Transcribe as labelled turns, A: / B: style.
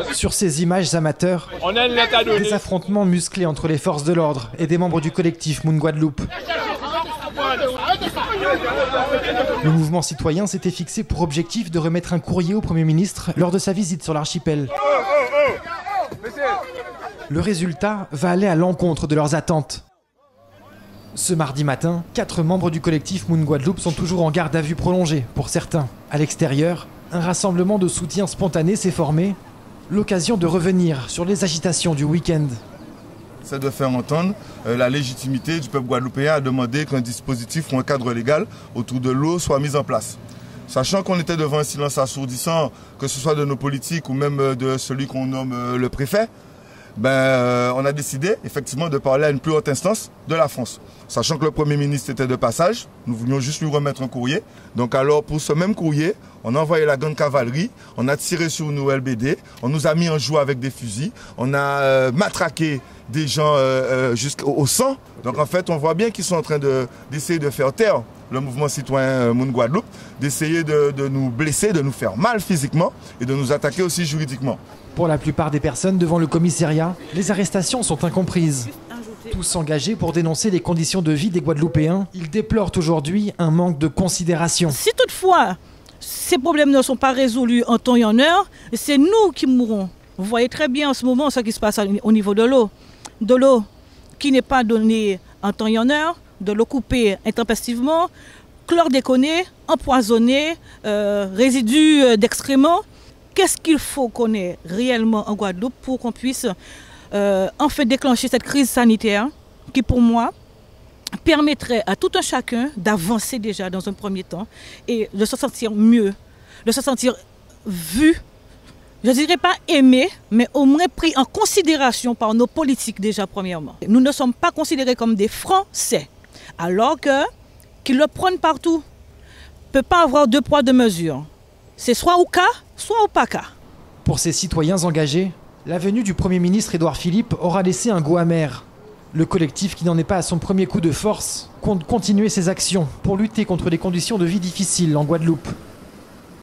A: Sur ces images amateurs, des affrontements musclés entre les forces de l'ordre et des membres du collectif Moon Guadeloupe. Le mouvement citoyen s'était fixé pour objectif de remettre un courrier au Premier ministre lors de sa visite sur l'archipel. Le résultat va aller à l'encontre de leurs attentes. Ce mardi matin, 4 membres du collectif Moon Guadeloupe sont toujours en garde à vue prolongée pour certains. À l'extérieur, un rassemblement de soutien spontané s'est formé, l'occasion de revenir sur les agitations du week-end.
B: C'est de faire entendre la légitimité du peuple guadeloupéen à demander qu'un dispositif ou un cadre légal autour de l'eau soit mis en place. Sachant qu'on était devant un silence assourdissant, que ce soit de nos politiques ou même de celui qu'on nomme le préfet, on a décidé effectivement de parler à une plus haute instance de la France. Sachant que le Premier ministre était de passage, nous voulions juste lui remettre un courrier. Donc alors pour ce même courrier, on a envoyé la grande cavalerie, on a tiré sur nous LBD, on nous a mis en joue avec des fusils, on a matraqué des gens jusqu'au sang. Donc en fait on voit bien qu'ils sont en train d'essayer de faire taire le mouvement citoyen Moon Guadeloupe, d'essayer de nous blesser, de nous faire mal physiquement et de nous attaquer aussi juridiquement.
A: Pour la plupart des personnes devant le commissariat, les arrestations sont incomprises. Tous engagés pour dénoncer les conditions de vie des Guadeloupéens, ils déplorent aujourd'hui un manque de considération.
C: Si toutefois ces problèmes ne sont pas résolus en temps et en heure, c'est nous qui mourrons. Vous voyez très bien en ce moment ce qui se passe au niveau de l'eau. De l'eau qui n'est pas donnée en temps et en heure, de l'eau coupée intempestivement, chlordéconée, empoisonnée, résidus d'excréments. Qu'est-ce qu'il faut qu'on ait réellement en Guadeloupe pour qu'on puisse en fait déclencher cette crise sanitaire qui, pour moi, permettrait à tout un chacun d'avancer déjà dans un premier temps et de se sentir mieux, de se sentir vu, je ne dirais pas aimé, mais au moins pris en considération par nos politiques déjà premièrement. Nous ne sommes pas considérés comme des Français, alors qu'ils le prônent partout. Il ne peut pas avoir 2 poids 2 mesures. C'est soit au cas, soit au pas cas.
A: Pour ces citoyens engagés, la venue du Premier ministre Édouard Philippe aura laissé un goût amer. Le collectif, qui n'en est pas à son premier coup de force, compte continuer ses actions pour lutter contre les conditions de vie difficiles en Guadeloupe.